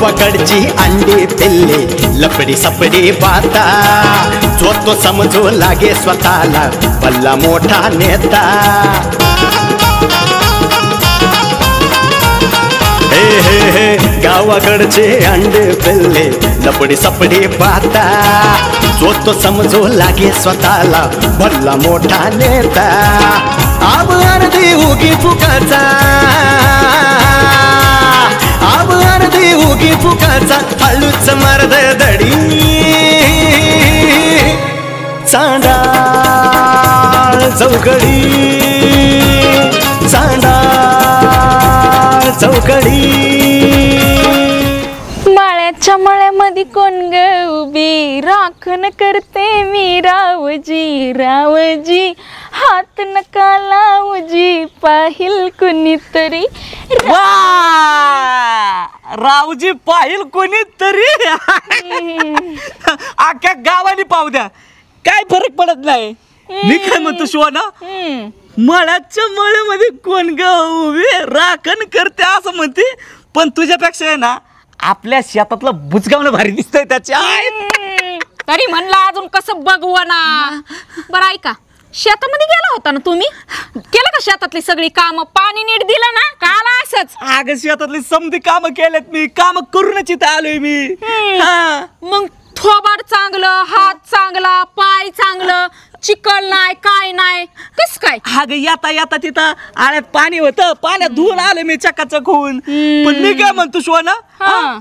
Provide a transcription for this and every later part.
गावाकडची अंडी पिल्ली लपडी सपडी बाता जो तो समजू लागे स्वतःला भला मोठा नेता हे हे हे गावाकडचे अंडे पिल्ले लपडी सपडी बाता जो तो समजू लागे स्वतःला भला मोठा नेता आब अर्धी उगी फुकाचा आब अर्धी उगी फुकाचा हळूच मर्द दडी चांडाळ चौकडी चांडाळ चौकडी माळ्याच्या मळ्यामध्ये कोण ग उभी राखण करते मी रावजी रावजी हात नका लावजी पाहिल कुणीतरी रावजी पाहिल कोणीतरी अख्ख्या गावाने पाहू द्या काय फरक पडत नाही मी काय म्हणतो शिवाना मळ्याच्या मळ्यामध्ये कोण ग उभी राखण करते असं म्हणते पण तुझ्यापेक्षा आहे ना आपल्या शेतातलं बुजगावणं भारी दिसतंय त्याच्या तरी म्हणलं अजून कसं बघू ना बरं ऐका शेतामध्ये गेला होता ना तुम्ही केलं का शेतातली सगळी कामं पाणी नीट दिलं ना का आला असंच अगं शेतातली समधी कामं केलेत मी काम करूनच इथं आलोय मी मग थोबाड चांगलं हात चांगला पाय चांगलं चिकल नाही काय नाही कस काय अगं येता येता तिथं आळ्यात पाणी होतं पाण्यात धुवून आलं मी चकाचक होऊन पण मी काय म्हणतो शिवाना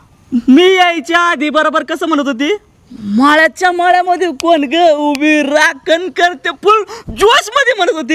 मी यायच्या आधी बरोबर कसं म्हणत होती माळ्याच्या माळ्यामध्ये कोण ग उभी राखण करते फुल जोश मध्ये म्हणत होती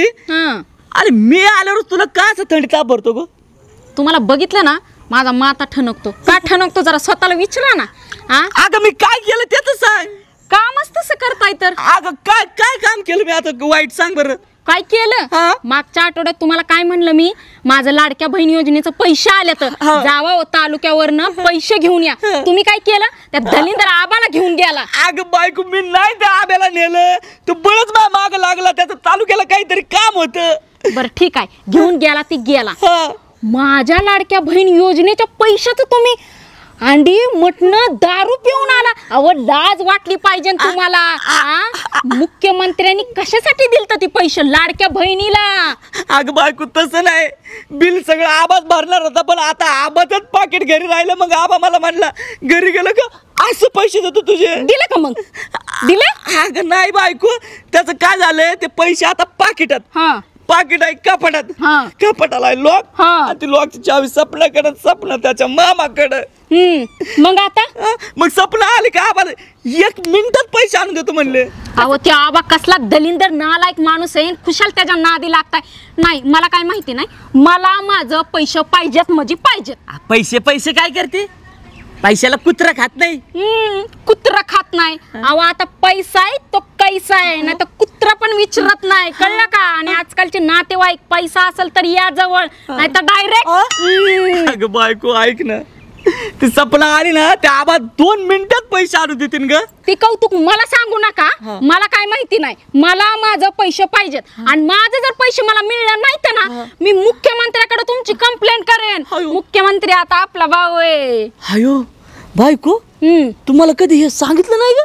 अरे मी आल्यावर तुला का असं थंडी ताप भरतो ग तुम्हाला बघितलं ना माझा माता ठणकतो का ठणकतो जरा स्वतःला विचारा ना अगं मी काय केलं ते तर सांग कामच तसं करताय तर अगं काय काय काम केलं मी आता वाईट सांग बरं काय केलं मागच्या आठवड्यात तुम्हाला काय म्हणलं मी माझं लाडक्या बहीण योजनेचं पैसे आले तर जावा तालुक्यावरनं पैसे घेऊन या तुम्ही काय केलं त्या दलिंदर आबाला घेऊन गेला अगं बायको मी नाही त्या आब्याला नेलं तू बळच माझ्या माग लागला त्याचं तालुक्याला काहीतरी काम होतं बरं ठीक आहे घेऊन गेला ती गेला माझ्या लाडक्या बहीण योजनेच्या पैशाचं तुम्ही अंडी मटणं दारू पिऊन आला अहो लाज वाटली पाहिजे तुम्हाला मुख्यमंत्र्यांनी कशासाठी दिलत ती पैसे लाडक्या बहिणीला अगं बायको तसं नाही बिल सगळं आबाच भरणार होता पण आता आबाचंच पाकिट घरी राहिलं मग आबा मला म्हणला घरी गेलं का असं पैसे देतो तुझे दिलं का मग दिलं अगं नाही बायको त्याचं काय झालंय ते पैसे आता पाकिटात पाकिट आहे कपाटात कपाटाला लॉक ती लॉकची चावी सपनाकडे सपना त्याच्या मामाकडे मग आता मग सपना आली का आबा 1 मिनिटात पैसे आणून देतो म्हणले अहो ते आबा कसला दलिंदर नालायक माणूस आहे खुशाल त्याच्या नादी लागताय नाही मला काय माहिती नाही मला माझं पैसे पाहिजेत म्हणजे पाहिजेत पैसे पैसे काय करते पैशाला कुत्रा खात नाही कुत्रा खात नाही अहो आता पैसा आहे तो कैसा आहे ना तर कुत्रा पण विचारत नाही कळलं का आणि आजकालचे नातेवाईक पैसा असेल तर या जवळ नाही तर डायरेक्ट अगं बायको ऐक ना ती सपना आली ना त्या आबा 2 मिनिटात पैसे आणून देतील ग ती कौतुक मला सांगू नका मला काय माहिती नाही मला माझं पैसे पाहिजेत आणि माझं जर पैसे मला मिळणार नाही तर ना मी मुख्यमंत्र्याकडे तुमची कंप्लेंट करेन मुख्यमंत्री आता आपला भाऊ आहे अयो बायको तुम्हाला कधी हे सांगितलं नाही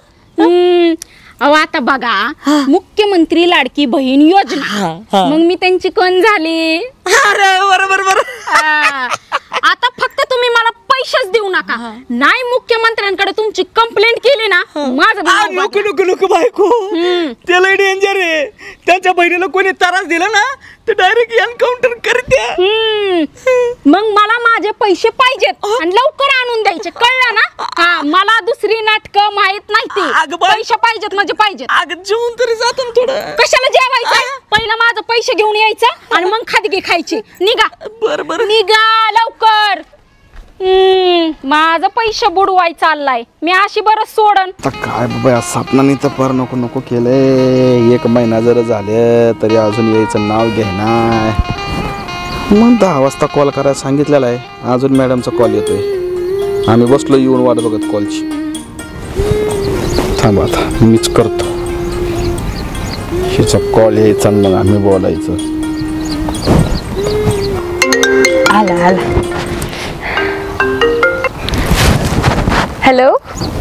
ग अहो आता बघा मुख्यमंत्री लाडकी बहीण योजना मग मी त्यांची कोण झाली अरे बरोबर आता फक्त तुम्ही मला पैसेच देऊ नका नाही मुख्यमंत्र्यांकडे तुमची कंप्लेंट केली ना माझं नको नको नको बायको ते लय डेंजर आहे त्यांच्या बहिणीला कोणी त्रास दिला ना तर डायरेक्ट एन्काउंटर करते मग मला माझे पैसे पाहिजेत आणि लवकर आणून द्यायचे कळलं ना मला दुसरी नाटकं माहित नाही ते पैसे पाहिजेत म्हणजे पाहिजेत अगं जेवून तरी जातो ना थोडं कशाला जेवायचं पहिलं माझं पैसे घेऊन यायचं आणि मग खादगी खायची निघा बरोबर निघा लवकर माझं पैसे बुडवाय चाललाय मी अशी बरं सोडन काय बाबा सपनाने तर पर नको नको केलंय 1 महिना जर झाले तरी अजून यायचं नाव घेणार मग 10 वाजता कॉल करायला सांगितलेला आहे अजून मॅडमचा कॉल येतोय आम्ही बसलो येऊन वाट बघत कॉलची थांबा आता मीच करतो हिचा कॉल यायचा मग आम्ही बोलायचं आला आला हॅलो.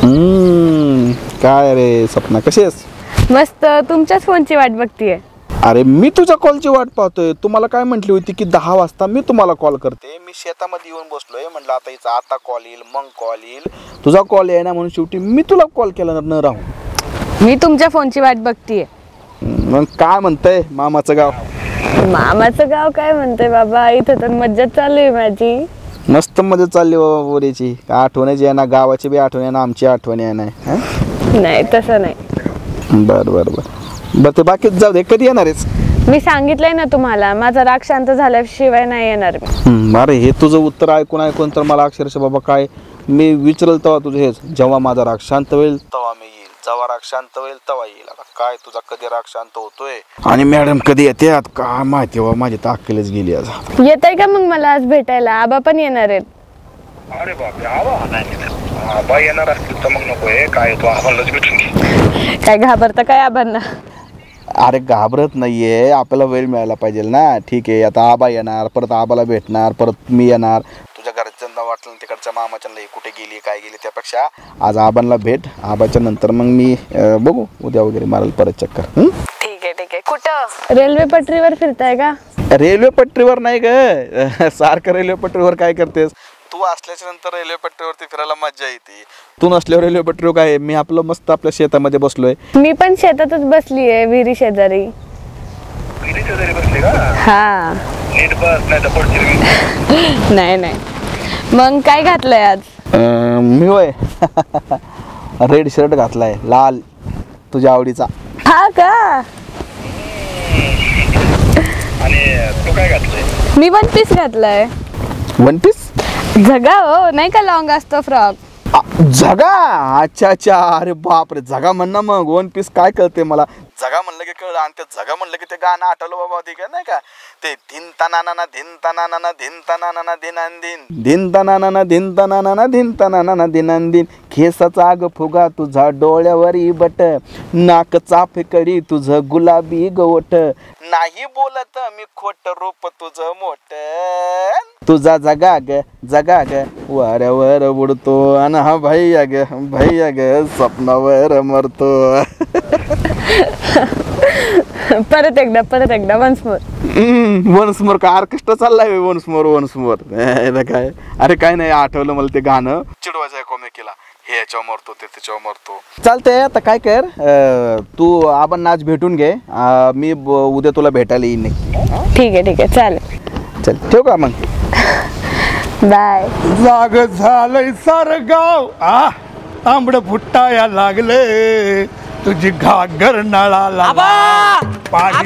काय रे सपना, कशी आहेस? मस्त. तुमच्याच फोनची वाट बघतीये. अरे मी तुझ्या कॉलची वाट पाहतोय. तुम्हाला काय म्हटली होती की 10 वाजता मी तुम्हाला कॉल करते. मी शेतामध्ये येऊन बसलोय, म्हटलं आता हिचा आता कॉल येईल, मग कॉल येईल. तुझा कॉल आहे ना, म्हणून शेवटी मी तुला कॉल केला न राहू. मी तुमच्या फोनची वाट बघतीये. मग काय म्हणतंय मामाचं गाव? मामाचं गाव काय म्हणते बाबा, इथं तर मज्जा चालू आहे माझी. मस्त मध्ये चालली बाबा बोरीची. आठवणीची आहे ना, गावाची बी आठवण आहे ना, आमची आठवणी आहे ना. नाही तसं नाही. बरं ते बाकी जाऊ दे. कधी येणार आहेस? मी सांगितलंय ना तुम्हाला, माझा राग शांत झाल्याशिवाय नाही येणार मी. अरे हे तुझं उत्तर ऐकून तर मला अक्षरशः बाबा काय मी विचारल तेव्हा तुझं हेच, जेव्हा माझा राग शांत होईल तेव्हा मी येईल, जेव्हा राग शांत होईल तेव्हा येईल. आता काय तुझा कधी राग शांत होतोय आणि मॅडम कधी येते काय माहिती बाबा, माझी ताकदच गेली आज. येत आहे का मग मला आज भेटायला? आबा पण येणार आहेत. अरे बापरे, आबा येणार असतील तर मग नकोय. काय तो आबालाच भेटून घे. काय घाबरता काय आबांना? अरे घाबरत नाहीये, आपल्याला वेळ मिळायला पाहिजे ना. ठीक आहे, आता आबा येणार, परत आबाला भेटणार, परत मी येणार. तुझ्या घरच्यांना वाटलं तिकडच्या मामाच्यांना कुठे गेली काय गेली, त्यापेक्षा आज आबांना भेट. आबाच्या नंतर मग मी बघू उद्या वगैरे मारेल परत चक्कर. ठीक आहे. कुठं? रेल्वे पटरीवर फिरताय का? रेल्वे पटरीवर नाही ग, सारखं रेल्वे पटरीवर काय करतेस तू? असल्याच्या नंतर रेल्वे पटरीवरती फिरायला मजा येते. तू नसल्यावर रेल्वे पटरीवर काय, मी आपलं मस्त आपल्या शेतामध्ये बसलोय. मी पण शेतातच बसलीये, विहिरी शेजारी. विहिरी शेजारी बसली का? हा. नीट बस, नाही तर पडशील. नाही. मग काय घातलंय आज? मी होय रेड शर्ट घातलाय, लाल, तुझ्या आवडीचा. हा का? आणि तू काय घातलंय? मी वन पीस घातलाय. One piece? झगा हो, नाही का लॉंग असतो फ्रॉक. झगा? अच्छा. अरे बापरे, झगा म्हण ना मग. वन पीस काय कळते मला. झगा म्हणलं की कळलं, आणि ते झगा म्हणलं की ते गाणं आठवलं बाबा. ते काय नाही का ते धिन तनाना धिन तनाना धिन तनाना धिनांदिन धिन तनाना धिन तनाना धिन तनाना धिनांदिन. केसाचा ग फुगा तुझा डोळ्यावरी बट, नाक चाफकडी तुझं गुलाबी गवट, नाही बोलत मी खोट रूप तुझं मोठ, तुझा जगा ग वाऱ्यावर उडतो, आणि हा भैया ग स्वप्नावर मरतो. परत एकदा वन्स मोर काय ऑर्केस्ट्रा चाललाय? वन्स मोर काय? अरे काय नाही, आठवलं मला ते गाणं. चिडवायचं आहे कॉमेडीला, हे याच्यावर मरतो ते त्याच्यावर मरतो. चालतंय, आता काय कर, तू आपण आज भेटून घे. मी उद्या तुला भेटायला येईन. ठीक आहे चालेल. चल ठेव का मग. बाय. जाग झालंय सार गाव, तांबड फुटाया लागले, तुझी घागर नळाला पाणी.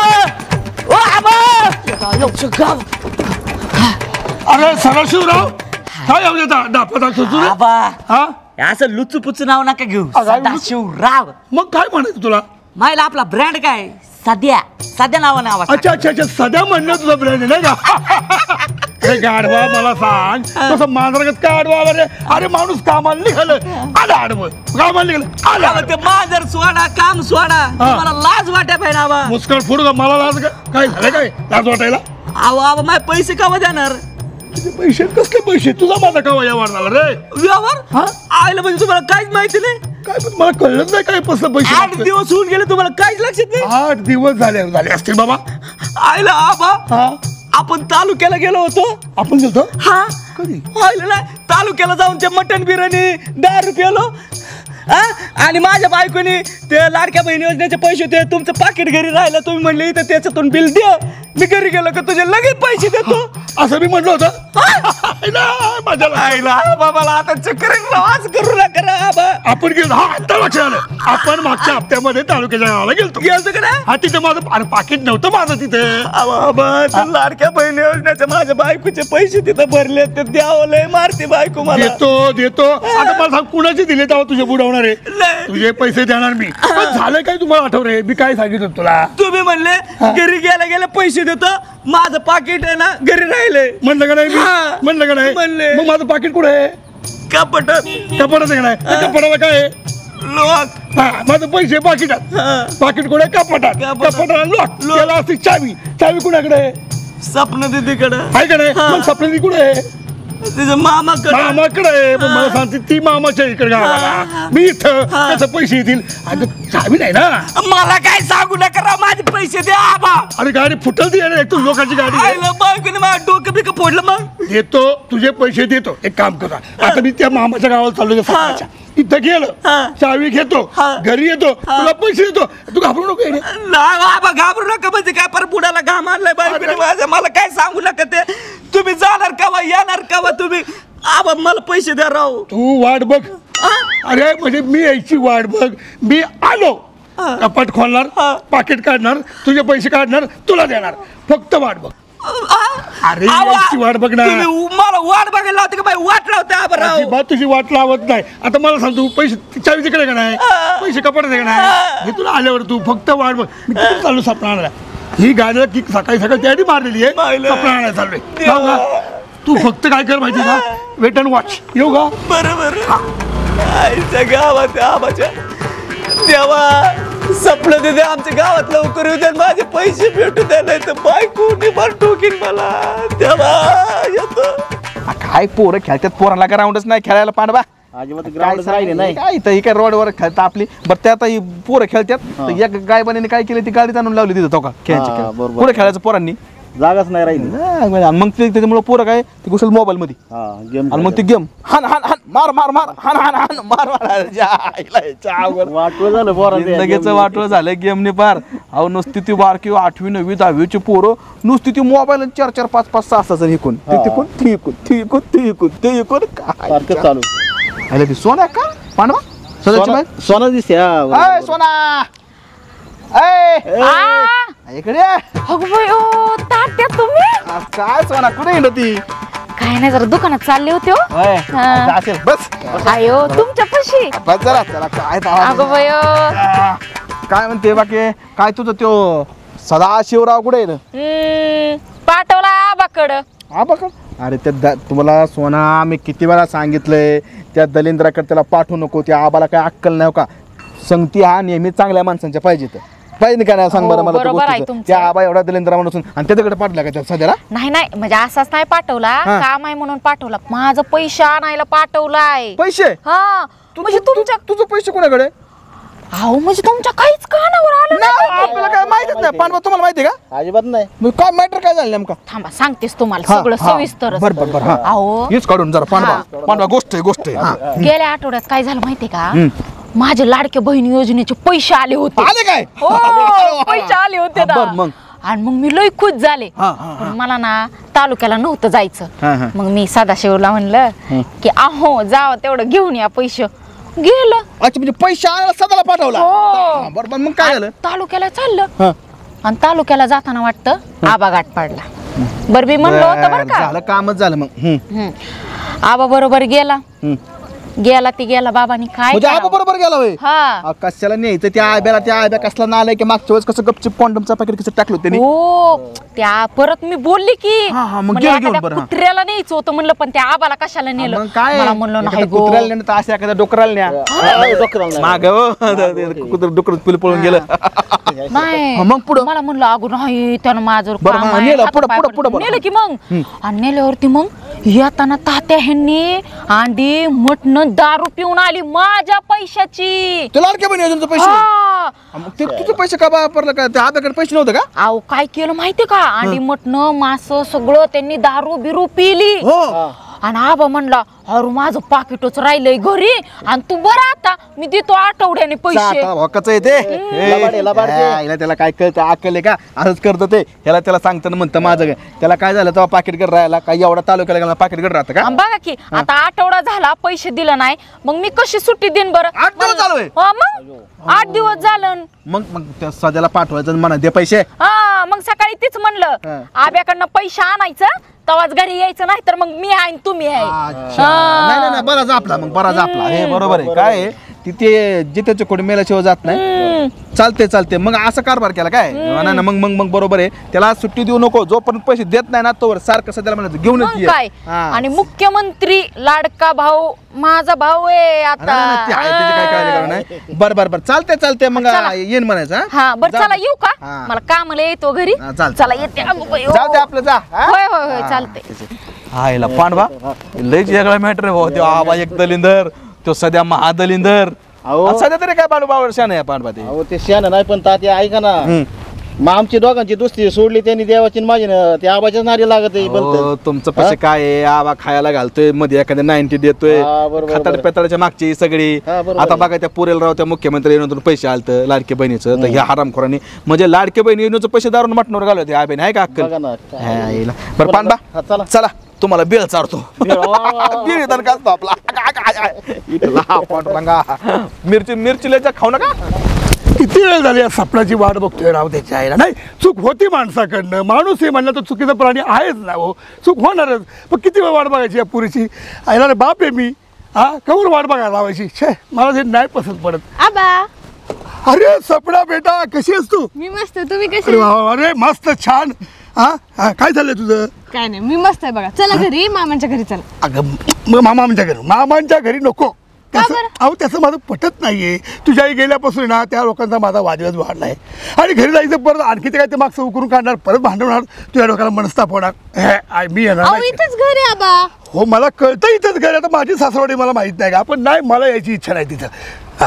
अरे सदाशिवराव, काय डापा आबा असं लुचुपुचू नाव नका घेऊ. सदाशिवराव. मग काय म्हणायचं तुला? माहिला आपला ब्रँड काय? सध्या नावाने आवाज. अच्छा, सध्या म्हणणं तुझं ब्रँड नाही का? अरे गाडवा, मला सांग, तसं मांजरागत काय आडवा आला रे? अरे माणूस कामाला निघालं, आलं आडवं, कामाला निघालं आलं. ते मांजर सोडा, काम सोडा, मला लाज वाटाय पाहिजे आबा. मुस्कळ फोडू का? मला लाज काय झालं? काय लाज वाटायला? आबा माझे पैसे कवा देणार? पैसे? कसले पैसे? तुझा माझा का व्यवहार झाला रे? व्यवहार आयला म्हणजे तुम्हाला काहीच माहिती नाही? काय पण मला कळलं नाही काय कसलं पैसे. 8 दिवस होऊन गेले, तुम्हाला काहीच लक्षात नाही? 8 दिवस झाले असतील बाबा. आयला आबा, आपण तालुक्याला गेलो होतो. आपण गेलतो? हा. कधी? आयला ना, तालुक्याला जाऊन ते मटन बिर्याणी 10 रुपयालो. आणि माझ्या बायकोनी ते लाडक्या बहीण योजनेचे पैसे होते, तुमचं पाकिट घरी राहिलं, तुम्ही म्हणले इथं त्याच्यातून बिल दे. मी घरी गेलो का तुझे लगेच पैसे देतो, असं मी म्हटलं होतं. बाबाला आता चक्कर प्रवास करू नका आबा. आपण गेलो, आता लक्षात आलं, आपण मागच्या हप्त्यामध्ये तालुक्याच्या गावाला गेलतो का नाही? हा, तिथे माझं पाकिट नव्हतं माझं तिथे. लाडक्या बहीण योजनेचे माझ्या बायकोचे पैसे तिथं भरले, ते द्यावं लय मारते बायको मला. देतो. आता मला सांग, कुणाचे दिले तेव्हा तुझे बुडवणार आहे? तुझे पैसे देणार मी. झालं काय तुम्हाला आठव रे? मी काय सांगितलं तुला? तुम्ही म्हणले घरी गेल्या पैसे देतो, माझं पाकिट आहे ना घरी राहिले. म्हणलं का नाही? म्हणलं का नाही? म्हणले. मग माझं पाकिट कुठे आहे? कपाटात आहे नाही? कपाटाला काय आहे? लोक. माझं पैसे पाकिटात. पाकिट कुठे? कपाटात. कपाटाला लॉक. त्याला असते चावी. चावी कुणाकडे आहे? स्वप्न दीदीकडे आहे का नाही? मग स्वप्न दीदी कुठे आहे? तिच्या मामाकडे मामाकडे आहे, पण मला सांगते ती मामाच्या इकडे गावाला, मी इथं कसं पैसे येतील? आता चावी नाही ना. मला काय सांगू नका राव, माझे पैसे द्या आबा. अरे गाडी फुटल ती आहे, तू लोकांची गाडी आहे. आईला बायकोने माझं डोकं बिकं फोडलं. मग देतो तुझे पैसे देतो. एक काम करा, आता मी त्या मामाच्या गावाला चाललो सकाळच्या, इथं गेलो, चावी घेतो, घरी येतो, तुला पैसे देतो. तू घाबरू नको येणे. नाही बाबा, घाबरू नका. म्हणजे काय पर बुडाला घाम आणलाय बायकोने माझ्या. मला काय सांगू नका. ते तुम्ही जाणार कवा, येणार कवा तुम्ही? आबा मला पैसे द्या राव. तू वाट बघ. अरे म्हणजे मी यायची वाट बघ. मी आलो, कपाट खोलणार, पाकिट काढणार, तुझे पैसे काढणार, तुला देणार. फक्त वाट बघ. अरे यायची वाट बघ ना. तुम्ही मला वाट बघायला लावते का बाई? वाट लावते आबा राव. अजिबात तुझी वाट लावत नाही. आता मला सांग, तू पैसे चावी तिकडे का नाही? पैसे कपाटात आहे का नाही? हे तुला आल्यावर तू फक्त वाट बघ. मी तिकडे चाललो सपना आणायला. ही गाडीला की सकाळी त्यासाठी मारलेली आहे. सपना आणायला चाललोय. जाऊ का? तू फक्त काय कर माहिती का? Wait and watch. येऊ का? बरोबर. आईच्या गावात आबाच्या तेव्हा सपलं दे आमच्या गावात लवकर येऊ द्या, माझे पैसे भेटू द्या, नाही तर बायको निभार ठोकीन मला. तेव्हा येतो. काय पोरं खेळतात, पोरांना काय राऊंडच नाही खेळायला पांडवा. काय इथं काय रोडवर खेळतात आपली. बरं ते आता ही पोरं खेळतात, तर एक गायबाने काय केलं, ती गाडीत आणून लावली तिथं. तो का खेळायची पुढे खेळायचं पोरांनी जागाच नाही राहिली. मग त्याच्यामुळे पोरं काय ते घुसल मोबाईल मध्ये, आणि मग ती गेम हान हान हान मार मार मार हान हान हान मार मार. वाटलं झालं पोरांचं. जिंदगीचं वाटलं झालं गेमने पार. अहो नुसती ती बारकी 8वी 9वी 10वीची पोरं नुसती ती मोबाईल 4-4 5-5 6 हिकून ते इकून सारखं चालू. अरे ती सोना का पांडवा? सोनाची बाई? सोना दिसते. अय सोना, इकडे अगं बाई, ओ तात्या तुम्ही? काय सोना कुठे येईल ती? काय नाही, जरा दुकानात चालले होते हो. हा. असेल बस आयो तुमच्या पशी. बस जरा त्याला काय अगं बाई, काय म्हणते बाकी? काय तुझं त्यो सदाशिवराव कुठे आहे? पाठवला आबाकडं. आबाकड? अरे त्या तुम्हाला सोना मी किती वेळा सांगितलंय, त्या दलिंद्राकडे त्याला पाठवू नको. त्या आबाला काय अक्कल नाही का? संगती हा नेहमी चांगल्या माणसांच्या पाहिजे का नाही? सांग बरं मला त्या बरोबर आहे गोष्टीचं. तुमचं. त्या आबा एवढा दलिंद्रा म्हणून आणि त्याच्याकडे पाठवला का त्या सध्याला? नाही नाही, म्हणजे असाच नाही पाठवला, काम आहे म्हणून पाठवला. माझं पैसे आणायला पाठवलाय. पैसे? हा म्हणजे तुमच्या तुझं पैसे कोणाकडे? अहो म्हणजे तुमच्या काहीच कानावर आलं नाही, नाही. आपल्याला काय माहितीच नाही. पांडवा तुम्हाला माहिती आहे का? अजिबात नाही. मग काय मॅटर काय झालं नेमका? थांबा सांगतेस तुम्हाला सगळं सविस्तर. बरं अहो हेच काढून जरा पांडवा गोष्ट आहे. गेल्या आठवड्यात काय झालं माहितीये का? माझे लाडके बहीण योजनेचे पैसे आले होते. आले काय? हो, पैसे आले होते ना. मग आणि मग मी लई खुश झाले. पण मला ना तालुक्याला नव्हतं जायचं. मग मी सदाशिवला म्हणलं की अहो जावं तेवढं घेऊन या पैसे. गेलं. अच्छा, म्हणजे पैसे आणायला सदाला पाठवला? हो. बरोबर. मग काय झालं? तालुक्याला चाललं आणि तालुक्याला जाताना वाटतं आबा गाठ पाडला. बरं मी म्हणलं होतं बरं का. झालं, कामच झालं मग. आबा बरोबर गेला. ती गेला बाबांनी काय म्हणजे आबा करावं? बरोबर गेला होय? हा. कशाला न्यायचं त्या आब्या कसला ना आलाय की मागच्या वेळेस कसं गपचूप कॉन्डमचा पॅकेट कसं टाकलं त्यांनी? हो, त्या परत मी बोलली की मग म्हणलं गेलं घेऊन एखाद्या बरं, हा. कुत्र्याला न्यायचं होतं म्हणलं, पण त्या आबाला कशाला नेलं? मग काय मला म्हणलं नाही गो. कुत्र्याला नेलं तर असं एखाद्या डोकराला न्या. माग कुत्र डोकर पळून गेलं. नाही मग पुढं? मला म्हणलं अगो नाही त्यानं माझं बरं, काम मग आहे, नेलं, हातापाय पुढं, पडलं. पुढं. नेलं की मग. आणि नेल्यावरती मग येताना तात्या ह्यांनी अंडी मटण दारू पिऊन आली माझ्या पैशाची. तुला लाडक्या बहिणी योजनेचे पैसे? हा. मग ते तुझे पैसे का वापरलं का? त्या आब्याकडे पैसे नव्हते का? अहो काय केलं माहितीये का? अंडी मटण मास सगळं त्यांनी दारू बिरू पिली. आणि आबा म्हणला अरे माझं पाकिटच राहिलंय घरी आणि तू बरं आता मी देतो आठवड्याने पैसे. हक्काचं येते त्याला काय कळतं? अक्कल आहे का? असंच करतं ते. ह्याला त्याला सांगताना म्हणतं माझं काय. त्याला काय झालं तेव्हा पाकिट गड राहायला काय एवढा तालुक्याला गेला पाकिट गड राहतं का? बघा की आता आठवडा झाला पैसे दिलं नाही, मग मी कशी सुट्टी देईन बरं? 8 दिवस चालू आहे. मग 8 दिवस झालं. मग त्या सध्याला पाठवायचं म्हणा दे पैसे. हा मग सकाळी तीच म्हणलं आब्याकडनं पैसे आणायचं तवाच घरी यायचं, नाही तर मग मी आहे तुम्ही आहे. नाही बराच आपला. मग बराच आपला हे बरोबर आहे. काय तिथे जिथे कोणी मेल्याशिवाय जात नाही. चालते मग असं कारभार केला काय ना मग मग मग बरोबर आहे. त्याला सुट्टी देऊ नको, जोपर्यंत पैसे देत नाही ना तोवर सारखं सध्याला म्हणायचं घेऊनच मग ये. काय आणि मुख्यमंत्री लाडका भाऊ माझा भाऊ आहे आता. काय कळलं नाही. बरं चालते मग येईन म्हणायचं. हा बरं चला येऊ का? हा. मला कामाला येतो घरी. हा, चालतंय. चला येते अगं बाई, जाऊ दे आपलं जा. हा? होय चालतंय. हायला पांडवा लयच वेगळा मॅटर आहे भाऊ. तो आबा एक दलिंदर, तो सध्या महादलिंदर. अहो सध्या तरी काय पांडवा वर्षा नाही पांडवा ते. अहो ते शहाणं नाही पण तात्या ऐका ना. मग आमची दोघांची दोस्ती सोडली त्यांनी देवाची आणि माझी ना त्या आबाच्याच नारी लागत आहे बोलतोय. तुमचं पैसे काय आहे? आबा खायला घालतोय, मध्ये एखाद्या 90 देतोय, हा, बरोबर, खाताड बरोबर. पेताळाच्या मागची सगळी. हा, बरोबर आता आहे. बघा त्या पुरेल राव त्या मुख्यमंत्री योजनेतून पैसे आलतं लाडके बहिणीचं. तर ह्या हरामखोरांनी म्हणजे लाडके बहिणी योजनेचं पैसे दारून मटणावर घालवते. हा बहिणी आहे का अक्कल? बघा ना. बरं हा, पांडवा चला. चला तुम्हाला बेळ चारतो. बेळ येतात का तो आपला मिरची लयच्या खाऊ नका. किती वेळ झाली या सपनाची वाट बघतोय राव त्याच्या आईला. नाही चूक होती माणसाकडनं, माणूस हे म्हणलं तर चुकीचा प्राणी आहेच ना हो, चूक होणारच. पण किती वेळ वाट बघायची या पुरीची? आईला रे बाप आहे मी, हा कवर वाट बघायला लावायची. छे मला ते नाही पसंत पडत. आबा अरे सपना बेटा कशी आहेस तू? मी मस्त, तुम्ही अरे कसे? वा वा, अरे मस्त छान. हा काय चाललंय तुझं? काय नाही, मी मस्त आहे बघा. चला घरी, मामांच्या घरी चला. अगं मग मामांच्या घरी नको. अहो त्याचं माझं पटत नाहीये. तुझ्या आई गेल्यापासून ना त्या लोकांचा माझा वादविवाद वाढलाय आणि घरी जायचं परत आणखी ते काय ते मागचं उकरून काढणार, परत भांडवणार, तुझ्या लोकांना मनस्ताप होणार. मी येणार अहो नाही. इथंच घर आहे आबा. हो मला कळतं इथंच घर. आता माझी सासरवाडी मला माहित नाही का, पण नाही मला यायची इच्छा नाही तिथं. हा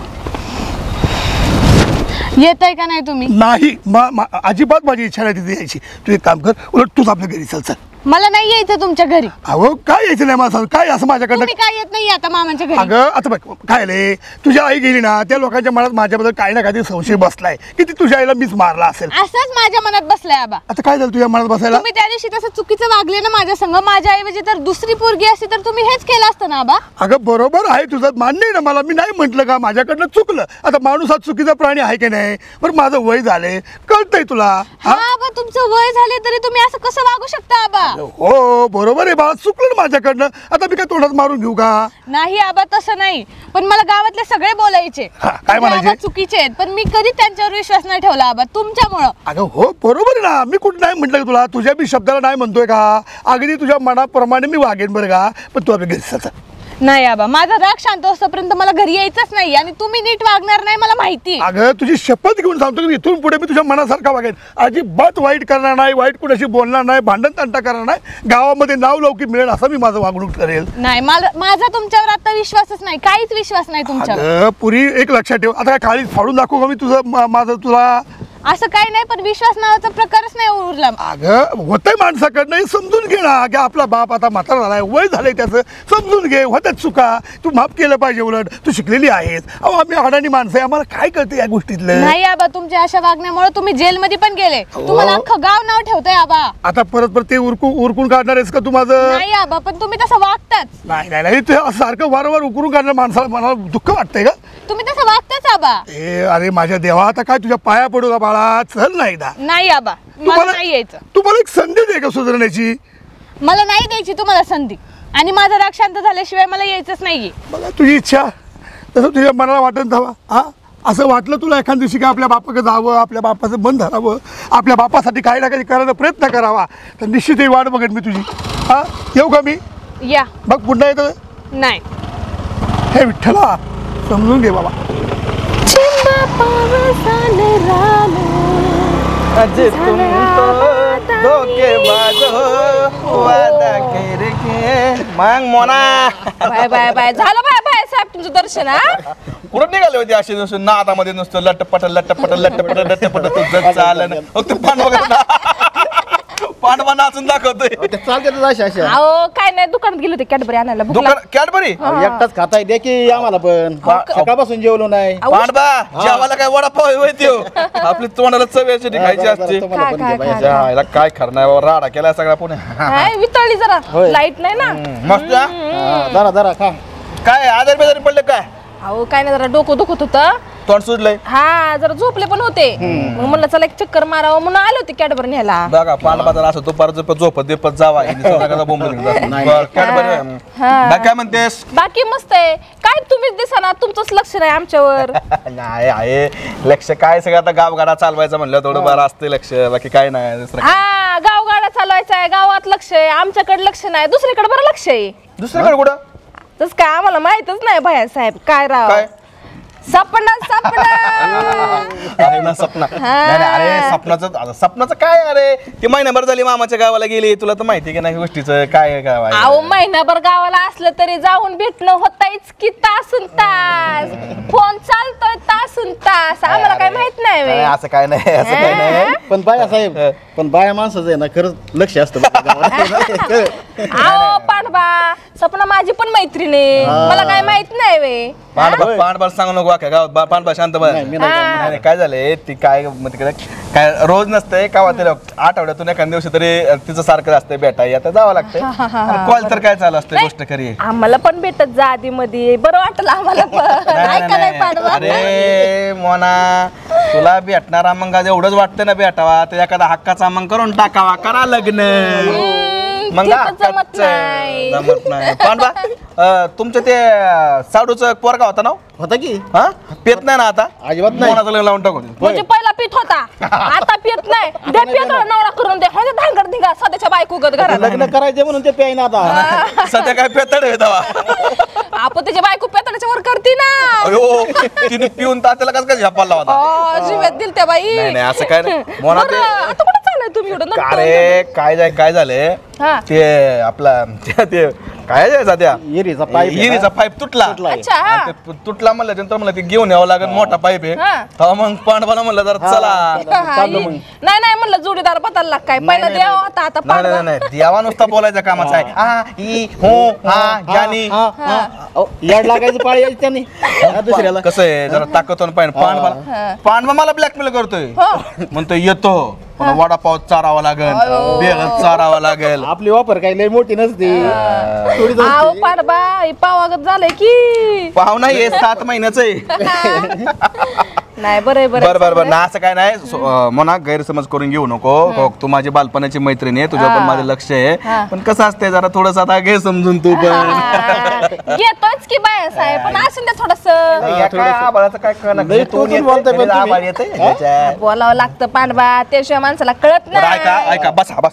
येताय का नाही तुम्ही? नाही अजिबात माझी इच्छा नाही तिथे यायची. तू एक काम कर, उलट तूच आपल्या घरी चल. मला नाही यायचं तुमच्या घरी. अहो काय यायचं नाही मला सांग, काय असं माझ्याकडनं? तुम्ही काय येत नाही आता मामांच्या घरी? अगं आता बघ काय आलंय, तुझ्या आई गेली ना त्या लोकांच्या मनात माझ्याबद्दल काही ना काही संशय बसलाय की ती तुझ्या आईला मीच मारला असेल. असंच माझ्या मनात बसलाय आबा. आता काय झालं तुझ्या मनात बसायला? तुम्ही त्या दिवशी तसं चुकीचं वागले ना माझ्या संग. माझ्या ऐवजी तर दुसरी पोरगी असती तर तुम्ही हेच केलं असतं ना आबा. अगं बरोबर आहे तुझं, मान्य आहे ना मला. मी नाही म्हटलं का माझ्याकडनं चुकलं. आता माणूस हा चुकीचा प्राणी आहे की नाही? बरं माझं वय झालंय, कळतंय तुला. हा आबा तुमचं वय झाले तरी तुम्ही असं कसं वागू शकता आबा? हो बरोबर आहे बाळा, चुकलं ना माझ्याकडनं. आता मी काय तोंडात मारून घेऊ का? नाही आबा तसं नाही, पण मला गावातले सगळे बोलायचे हा, काय म्हणायचे? आबा चुकीचे आहेत, पण मी कधी त्यांच्यावर विश्वास नाही ठेवला आबा तुमच्यामुळं. अगं हो बरोबर आहे ना, मी कुठं नाही म्हटलं तुला. तुझ्या मी शब्दाला नाही म्हणतोय का? अगदी तुझ्या मनाप्रमाणे मी वागेन बरं का, पण तू आपल्या घरी चल. नाही आबा माझा राग शांत होईपर्यंत मला घरी यायचंच नाही आणि तुम्ही नीट वागणार नाही मला माहिती. अगं तुझी शपथ घेऊन सांगतो की इथून पुढे मी तुझ्या मनासारखा वागेन. अजिबात वाईट करणार नाही, वाईट कुणाशी बोलणार नाही, भांडण तंटा करणार नाही, गावामध्ये नाव लौकी मिळेल असं मी माझं वागणूक करेल. नाही माझा तुमच्यावर आता विश्वासच नाही, काहीच विश्वास नाही तुमच्यावर. अगं पुरी एक लक्षात ठेव, आता काय काळी फाडून दाखवू का मी तुझं माझं तुला? असं काही नाही, पण विश्वास नावाचा प्रकारच नाही उरला. अगं होतंय माणसाकडनं, हे समजून घे ना की आपला बाप आता म्हातारा झालाय, वय झालंय त्याचं, समजून घे. होत्याच चुका, तू माफ केलं पाहिजे. उलट तू शिकलेली आहेस. अहो आम्ही अडाणी माणसं आहे, आम्हाला काय कळतं या गोष्टीतलं? नाही आबा तुमच्या अशा वागण्यामुळे तुम्ही जेलमध्ये पण गेले. तुम्हाला अख्खं गाव नाव ठेवतंय आबा. आता परत ते उरकून काढणार आहेस का तू माझं? नाही आबा, पण तुम्ही तसं वागताच. नाही ते असं सारखं वारंवार उकरून काढणार माणसाला मला दुःख वाटतंय का? तुम्ही तसं वागताच आबा. अरे माझ्या देवा, आता काय तुझ्या पाया पडू का बाळा? चल ना एकदा. नाही आबा मला नाही यायचं. तुम्हाला एक संधी दे का सुधारण्याची? मला नाही द्यायची तुम्हाला संधी, आणि माझा राग शांत झाल्याशिवाय मला यायचंच नाहीये. बघा तुझी इच्छा, तसं तुझ्या मनाला वाटत धावा. हा असं वाटलं तुला एखाद दिवशी का आपल्या बापाकडे जावं, आपल्या बापाचं मन धरावं, आपल्या बापासाठी काही ना काही करायचा प्रयत्न करावा, तर निश्चित ही वाट बघेन मी तुझी. हा येऊ का मी? या. बघ पुन्हा येतं. नाही हे विठ्ठला समजून घे बाबा. अजे तुम तो धोकेबाज हो, वादा करके मांग मोना. बाय बाय बाय झालं बाय बाय साहेब तुमचं दर्शन. हा कुठं निघाले होते असे नुसतं नादामध्ये नुसतं लटपट तुझं चाललं ना. फक्त पांडवा नाचून दाखवतोय. चालते अशा अहो काय नाही, दुकानात गेलो होते कॅडबरी आणायला. भूक दुकान कॅडबरी एकटाच खाताय द्या की आम्हाला पण. सकाळपासून जेवलो नाही. पांडवा जेवायला काय वडापाव होते आपली तोंडाला चव्याची खायची असते. याला काय करणार, राडा केलाय सगळा पुणे. वितळली जरा, लाईट नाही ना. मस्त जरा खा. काय आजार बेजारी पडले काय? अहो काय नाही, जरा डोकं दुखत होतं तोंड सुटलंय हा जरा झोपले पण होते मग म्हणलं चला एक चक्कर मारावं म्हणून आले होते कॅडबरी न्यायला. बघा पान बाजार असं तो परत झोपत बिपत जावा काय म्हणतेस? बाकी मस्त आहे. काय तुम्हीच दिसा तुमचंच लक्ष नाही आमच्यावर. नाही आहे लक्ष काय सगळं आता गावगाडा चालवायचं म्हणलं थोडं बरं असते लक्ष बाकी काय नाही दुसरं. हा गावगाडा चालवायचा आहे गावात लक्ष आहे आमच्याकडे लक्ष नाही दुसरीकडे बरं लक्ष आहे. दुसरीकडे कुठं? तस काय आम्हाला माहितच नाही भैया साहेब काय राव काय सपना सपना अरे ना सपना नाही नाही, अरे सपनाचं काय अरे ती महिनाभर झाली मामाच्या गावाला गेली तुला तर माहिती की नाही गोष्टीचं काय गाव आहे. अहो महिनाभर गावाला असलं तरी जाऊन भेटणं होतायच की तासून तास फोन चालतोय तासून तास आम्हाला काय माहित नाही नाही, व्हय. असं काय नाही असं काय नाही पण बाया साहेब पण बाया माणसाचं आहे ना खरंच लक्ष असतं बरं का गावात. अहो पांडबा सपना माझी पण मैत्रीण आहे मला काय माहित नाही वे. पांडबार सांगू नको अख्या गावात पांडबा शांत बस. नाही काय झालंय ती काय म्हणजे काय रोज नसतंय का तिला आठवड्यातून एखाद्या दिवशी तरी तिचं सारखं असतंय भेटाय आता जावं लागतंय कॉल तर काय चालू असते गोष्ट खरी. आम्हाला पण भेटत जा आधी मध्ये बरं वाटलं आम्हाला पण ऐका नाही पांडवा. अरे मोना तुला भेटणारा मग आज एवढंच वाटतं ना भेटावा तर एखादा हक्काचा मग करून टाकावा करा लग्न मग ते तर जमत नाही. जमत नाही. पांडवा तुमचं ते साडूचं पोरगा होता ना होता की हा पेत नाही ना आता अजिबात नाही. मोनाचं लग्न लावून टाकू म्हणजे पहिला पित होता आता पित नाही दे पित नवरा करून दे म्हणजे धांगड धिंगा सध्याच्या बायको गत घरात लग्न करायचे म्हणून ते प्याय ना आता. सध्या काय पेतड आहे तेव्हा आपण त्याची बायको पेताच्या वर करते ना. अयो तिने पिऊन तात्याला कसं काय झपाला होता. जीवात दिल त्या बाई. नाही नाही असं काय नाही मोना बरं, आता कुठं चाललंय तुम्ही एवढं अरे काय झालंय हा. ते आपला ते काय जायचा त्या येरीचा पाईप आहे ना? इरीचा पाईप तुटला अच्छा हा. आणि ते तुटला म्हणलं नंतर म्हणलं ते घेऊन यावं लागेल मोठा पाईप आहे हा. तेव्हा मग पांडवाला म्हणलं जरा चला हा, नाही म्हणलं जोडीदार बदलला काय पहिला देव होता आता नाही पांडवा. नाही नाही देवा नुसता बोलायचा कामाचा आहे आ ई हो हा जानी याड लागायचं पाळी यायची त्यांनी हा, दुसऱ्याला कसं आहे जरा ताकदवान पाहिजे पांडवा मला ब्लॅकमेल करतोय म्हणतो येतो पण वडापाव चारावा लागेल बेळ चारावा लागेल आपली वापर काही लय मोठी नसते थोडीच आहो असते. पांडवा हे पावागत झालंय की पाहुणा हे 7 महिन्याचं आहे नाही बरं बरं ना असं काय नाही म्हणा गैरसमज करून घेऊ नको हो, तू माझी बालपणाची मैत्रीण आहे तुझ्या पण माझं लक्ष आहे पण कसं असते जरा थोडस आता घे समजून तू पण घेतोच की बाया साहेब पण असून द्या थोडस आबाळाचं काय लय टोचून बोलताय पण तुम्ही. बोलावं लागतं पांडवा त्याशिवाय माणसाला कळत नाही. ऐका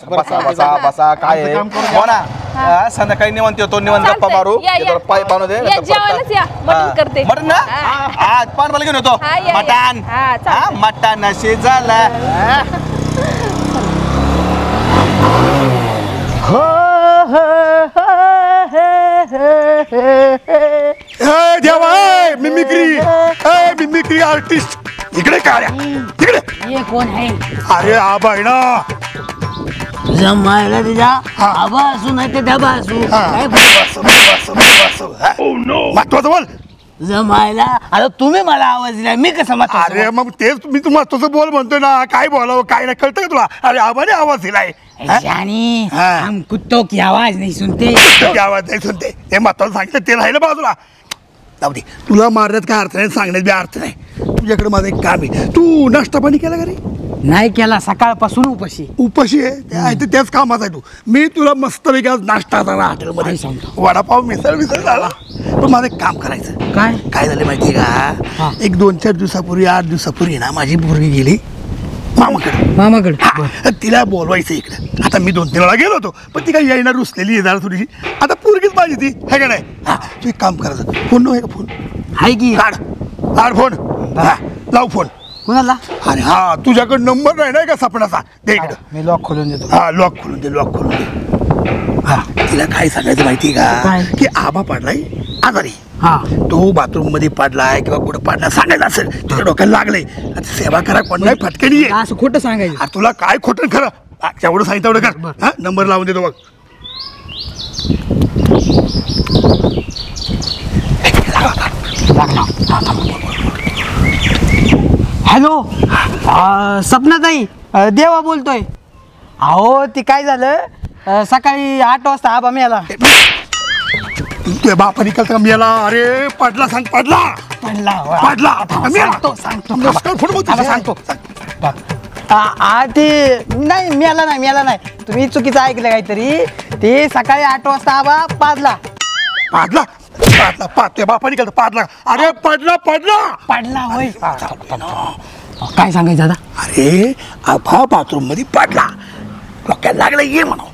बसा काय आहे? हो ना संध्याकाळी निवांत येतो निवांत गप्पा मारू या, या. पाय पाणू दे या, जेवायलाच या. मटण करते. मटण ना आज पानवाला घेऊन येतो हा, या, या. मटण हा, चालतंय. मटण शिजाला देवा मिमिक्री आर्टिस्ट इकडे काय इकडे कोण आहे अरे आबा आहे ना जमायला तिच्या आबा असू नाही ते डबा असू काय महत्वाचं बोल जमायला आता तुम्ही मला आवाज दिला मी कसं महत्वाचं अरे मग तेच मी तुम्हाला तसं बोल म्हणतोय ना काय बोलावं काय नाही कळतं का तुला अरे आबाने आवाज दिलाय जानी हाँ. हम कुत्तों की आवाज नहीं सुनते ते आवाज नाही सुनते ते महत्वाचं सांगितलं ते राहिलं बाजूला जाऊ दे तुला मारण्यात काय अर्थ नाही सांगण्यात बी अर्थ नाही तुझ्याकडे माझं एक काम आहे तू नाश्ता पाणी केला का रे नाही केला सकाळपासून उपाशी उपाशी आहे ते आहे ते त्याच कामाचा आहे तू मी तुला मस्तपैकी आज नाश्ता झाला हॉटेलमध्ये सांगतो. वडापाव मिसळ झाला पण मला एक काम करायचं काय काय झालं माहितीये का एक 2-4 दिवसापूर्वी 8 दिवसापूर्वी ना माझी पोरगी गेली मामाकडे हा, तिला बोलवायचं इकडे आता मी 2-3 वेळा गेलो होतो पण ती काही येणार रुसलेली आहे जरा थोडीशी आता पोरगीच पाहिजे ती हे का नाही हा तू एक काम करायचं फोन आहे का फोन हाय की काढ फोन हा लाव फोन कोणाला अरे हा तुझ्याकडे नंबर नाही का सपनाचा दे इकडं मी लॉक खोलून देतो हा लॉक खोलून दे हा तिला काय सांगायचं माहिती का काय? की आबा पडलाय आजारी हा तो बाथरूम मध्ये पडलाय किंवा कुठं पडला सांगायचं असेल तुझ्या डोक्याला लागलंय आता सेवा करा कोण नाही फटकनी आहे असं खोटं सांगायचं अरे तुला काय खोटं खरं जेवढं सांगितलं तेवढं कर हा नंबर लावून देतो बघ हॅलो सपनाताई देवा बोलतोय अहो ती काय झालं सकाळी 8 वाजता आबा मिळाला तुझ्या बापा निघाल का मेला अरे पडला सांग पडला पाडला मुस्कान फुटबॉल सांगतो ते नाही मेला नाही तुम्ही चुकीचं ऐकलं काहीतरी. ते सकाळी 8 वाजता आबा पाजला त्या बापाने केलं पाडला. अरे पडला होय. काय सांगायचं दादा? अरे आभा बाथरूम मध्ये पडला डोक्यात लागलं ये म्हणा.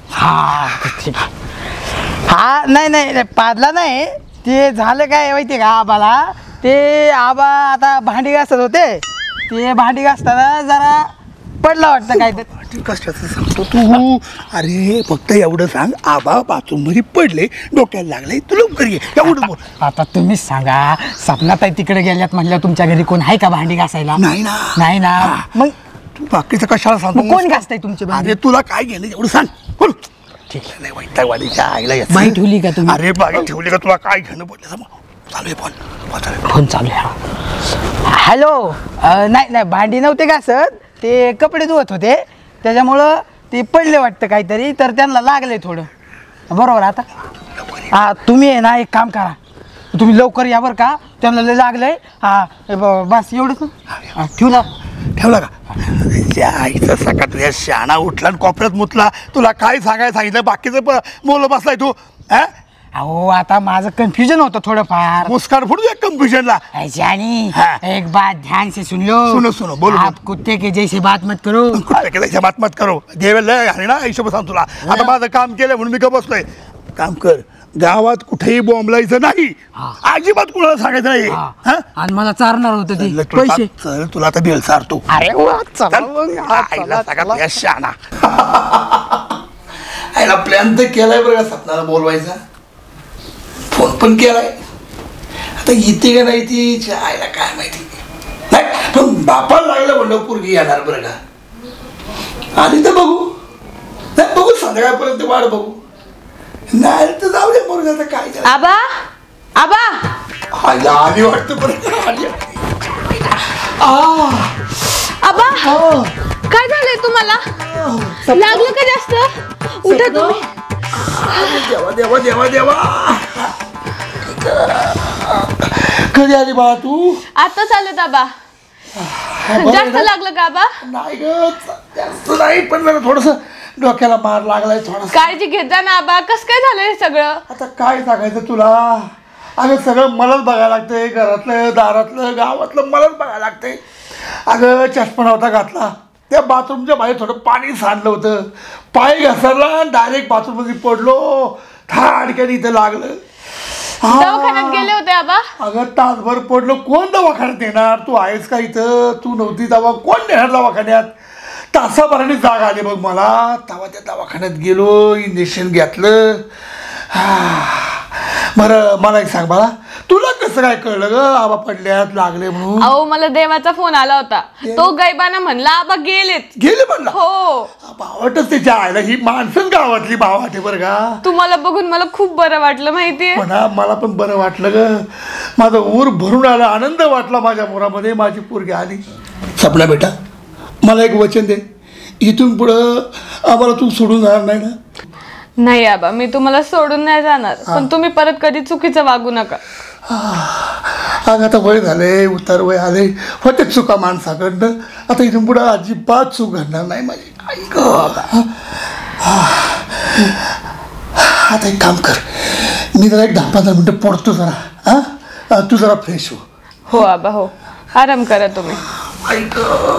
हा नाही पाजला नाही. ते झालं काय माहितीये का आबाला, ते आबा आता भांडी घासत होते. ते भांडी घासताना जरा पडला वाटतं काय तर. कशाचं सांगतो तू? अरे फक्त एवढं सांग आबा बाथरूम मध्ये पडले डोक्याला लागले तू लवकर ये एवढं बोल. आता तुम्हीच सांगा, सपनात तिकडे गेल्यात म्हटलं तुमच्या घरी कोण आहे का भांडी घासायला? नाही ना. मग तू बाकीचं कशाला सांगतो? कोण घासताय तुमची भांडी? अरे तुला काय घेणं एवढं सांग बोल. ठीक आहे. नाही वैतागवाडीच्या आईला बाई ठेवली का तुम्ही? अरे बाई ठेवली का? तुला काय घेणं बोलले? चालू आहे फोन चालू आहे. हॅलो. नाही भांडी नव्हते घासत, ते कपडे धुवत होते. त्याच्यामुळं ते पडले वाटतं काहीतरी, तर त्यांना लागले थोडं. बरोबर. आता तुम्ही आहे ना एक काम करा, तुम्ही लवकर या बरं का, त्यांना लय लागलंय. बस एवढंच ना. ठेवला का? आईचा सकाळ तुझ्या शाणा उठला आणि कोपऱ्यात मुतला. तुला काय सांगायला सांगितलं? बाकीचं बोल बसलाय तू. अहो आता माझं कन्फ्युजन होतं थोडंफार. मुस्कान फुटू दे कन्फ्युजनला. जानी एक बात ध्यान से सुन लो. सुनो बोलो. आप कुत्ते के जैसे बात मत करो. कुत्ते के जैसे बात मत करो. देवेल आहे ना हिशोब सांग तुला. आता माझं काम केलं म्हणून मी का बसलोय. काम कर, गावात कुठेही बॉम्बलायचं नाही, अजिबात कुणाला सांगायचं नाही. आणि मला चारणार होतं ते पैसे. तुला आता बेल सारतो. अरे शाणा आईला प्लॅन तर केलाय बरं का सपनाला बोलवायचा. फोन पण केलाय. आता येते का नाही ती आईला काय माहिती. नाही पण बापाला लागलं म्हणलं पोरगी येणार बरं का. आधी तर बघू संध्याकाळपर्यंत वाट बघू. नाही तर जाऊ दे पोरगा. आता काय आबा आईला आली वाटतं बरं. आबा काय झालंय तुम्हाला? लागलं का जास्त? उठा तुम्ही. देवा कधी आली बा तू? आता चालत आबा. जास्त लागलं का आबा? नाही ग जास्त नाही, पण मला थोडस डोक्याला मार लागलाय थोडा. काळजी घेत जा ना आबा. कसं काय झालं हे सगळं? आता काय सांगायचं तुला? अगं सगळं मलाच बघायला लागतंय. घरातलं दारातलं गावातलं मलाच बघायला लागतंय. अगं चष्मा नव्हता घातला. त्या बाथरूमच्या बाहेर थोडं पाणी सांडलं होतं. पाय घसरला डायरेक्ट बाथरूम मध्ये पडलो. थाडक्याने इथं लागलं. दवाखान्यात गेले होते आबा? अगं तासभर पडलो. कोण दवाखान्यात येणार? तू आहेस का इथं? तू नव्हती तेव्हा कोण नेणार दवाखान्यात? तासाभराने जाग आली बघ मला. तेव्हा त्या दवाखान्यात गेलो, इंजेक्शन घेतलं. बरं मला एक सांग बाळा, तुला कसं काय कळलं ग आबा पडल्यात लागले म्हणून? अहो मला देवाचा फोन आला होता. तो गैबाना म्हणला आबा गेले म्हणला. हो भावाटच त्याच्या आयला. ही माणसं गावातली भावाटे बरं का. तुम्हाला बघून मला खूप बरं वाटलं माहितीये. म्हणा मला पण बरं वाटलं ग. माझं ऊर भरून आलं. आनंद वाटला माझ्या मुरामध्ये. माझी पोरगी आली. सपना बेटा मला एक वचन दे, इथून पुढं आम्हाला तू सोडून जाणार नाही ना? नाही आबा मी तुम्हाला सोडून नाही जाणार, पण तुम्ही परत कधी चुकीचं वागू नका. अगं आता वय झाले, उतार वय आले, होते चुका माणसाकडनं. आता इथून पुढं अजिबात चूक घडणार नाही माझी. ऐक आता एक काम कर, मी जरा एक 10-15 मिनिटं पडतो जरा. तू जरा फ्रेश हो आबा हो. आराम करा तुम्ही. ऐक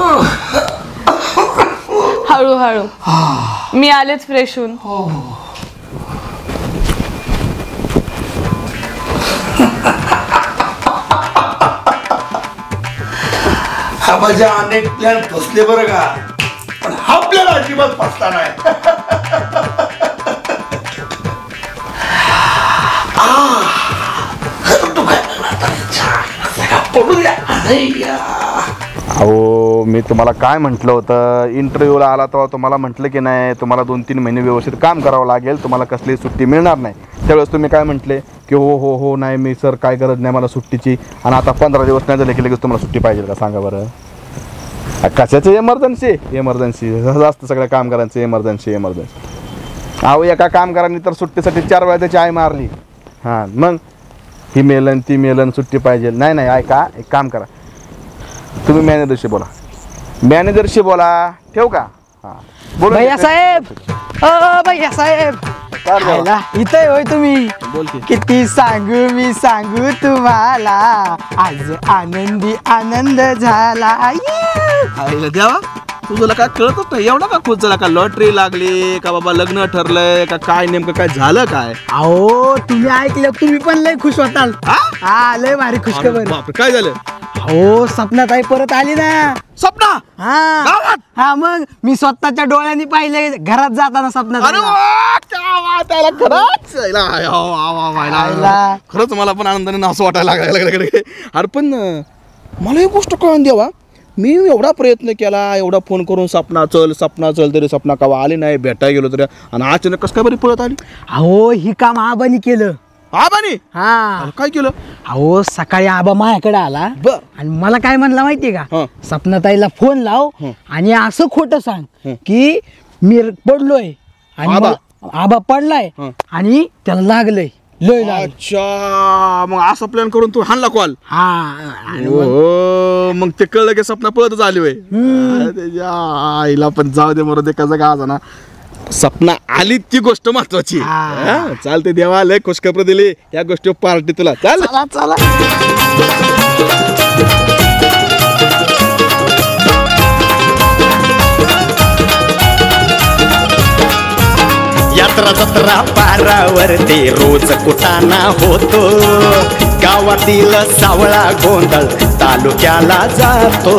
हळूहळू. मी आलेच फ्रेश होऊन. हा माझ्या अनेक प्लॅन फसले बरं का, पण हा प्लॅन अजिबात फसला नाही. अहो मी तुम्हाला काय म्हटलं होतं, इंटरव्ह्यूला आला तेव्हा तुम्हाला म्हटलं की नाही तुम्हाला 2-3 महिने व्यवस्थित काम करावं लागेल, तुम्हाला कसली सुट्टी मिळणार नाही. त्यावेळेस तुम्ही काय म्हटले की हो नाही मी सर काय गरज नाही मला सुट्टीची. आणि आता 15 दिवस नाही झाले की लगेच तुम्हाला सुट्टी पाहिजे का? सांगा बरं. कशाचं इमर्जन्सी असतं सगळ्या कामगारांचं. इमर्जन्सी. अहो एका कामगारांनी तर सुट्टीसाठी 4 वेळा त्याची आई मारली. हां मग ही मेलन ती मेलन सुट्टी पाहिजे. नाही नाही ऐका, एक काम करा, तुम्ही मॅनेजरशी बोला. मॅनेजरशी बोला. ठेवू का? हां बोला. भैया साहेब, भैया साहेब, आयला, इथे होय तुम्ही. बोल की. किती सांगू मी सांगू तुम्हाला, आज आनंदी आनंद झाला. आईला द्यावा, तुझं काय कळतच नाही. एवढा का खुश झाला? का लॉटरी लागली का बाबा, लग्न ठरलंय का, काय नेमकं काय झालं काय? अहो तुम्ही ऐकलं, तुम्ही पण लय खुश होताल. हा लय भारी खुशखबर. बापरे, काय झालं? हो सपनात आई परत आली ना. सपना? हा हा, मग मी स्वतःच्या डोळ्यांनी पाहिले घरात जाताना सपनात. अरे वा, क्या बात आहे. खरंच खरंच मला पण आनंदाने असं वाटायला लागलं. अरे पण मला एक गोष्ट कळून द्यावा, मी एवढा प्रयत्न केला, एवढा फोन करून सपना चल तरी सपना कवा आली नाही, भेटायला गेलो तरी, आणि अचानक कसं काय बरी पळत आली? अहो ही काम आबानी केलं. आबानी? हा. काय केलं? अहो सकाळी आबा माझ्याकडे आला बर. आणि मला काय म्हणला माहितीये का, सपनाताईला फोन लाव आणि असं खोटं सांग की मी पडलोय आणि आबा पडलाय आणि त्याला लागलंय, लय लागलं. अच्छा, मग असा प्लॅन करून तू हाणला कॉल? मग ते कळलं की सपना पळतच आली होय. त्याच्या आईला पण जाऊ दे, मरू दे, कसं का ना, सपना आली ती गोष्ट महत्वाची. चालते, देवा लय खुशखबर दिली, या गोष्टी पार्टी तुला. चाल चला. यात्रा जत्रा पारावरती रोज कुटाणा होतो, गावातील सावळा गोंधळ तालुक्याला जातो.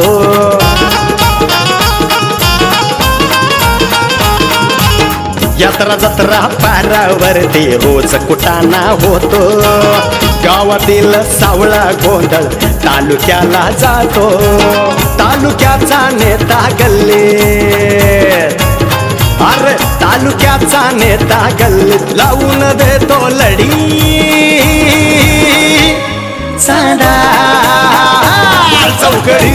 यात्रा जत्रा पारावरती रोज कुटाणा होतो, गावातील सावळा गोंधळ तालुक्याला जातो. तालुक्याचा नेता गल्लीत, अरे तालुक्याचा नेता गल्लीत लावून देतो लढी. चांदा चौकडी,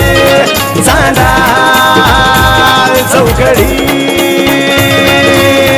चांदा चौकडी.